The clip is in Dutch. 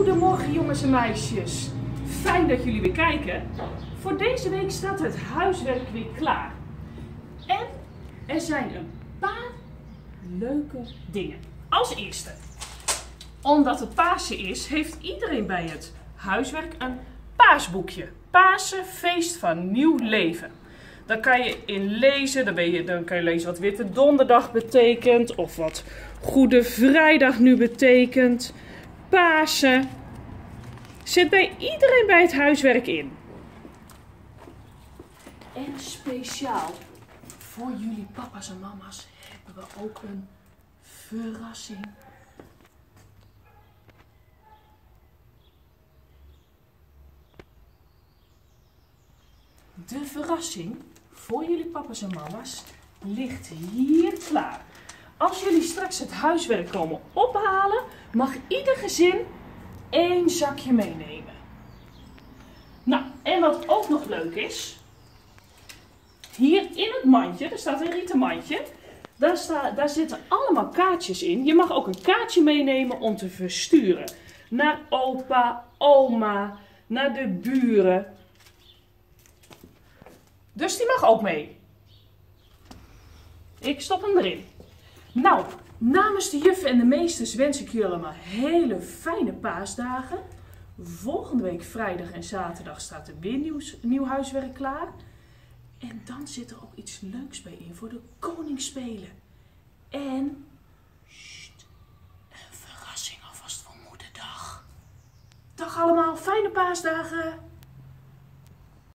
Goedemorgen jongens en meisjes. Fijn dat jullie weer kijken. Voor deze week staat het huiswerk weer klaar. En er zijn een paar leuke dingen. Als eerste, omdat het Pasen is, heeft iedereen bij het huiswerk een paasboekje. Pasen, feest van nieuw leven. Daar kan je in lezen, dan kan je lezen wat Witte Donderdag betekent, of wat Goede Vrijdag nu betekent. Pasen. Zit bij iedereen bij het huiswerk in. En speciaal voor jullie papa's en mama's hebben we ook een verrassing. De verrassing voor jullie papa's en mama's ligt hier klaar. Als jullie straks het huiswerk komen ophalen, mag ieder gezin 1 zakje meenemen. Nou, en wat ook nog leuk is, hier in het mandje, er staat een rieten mandje, daar zitten allemaal kaartjes in. Je mag ook een kaartje meenemen om te versturen naar opa, oma, naar de buren. Dus die mag ook mee. Ik stop hem erin. Nou, namens de juffen en de meesters wens ik jullie allemaal hele fijne paasdagen. Volgende week vrijdag en zaterdag staat er weer nieuw huiswerk klaar. En dan zit er ook iets leuks bij in voor de koningsspelen. En een verrassing alvast voor moederdag. Dag allemaal, fijne paasdagen!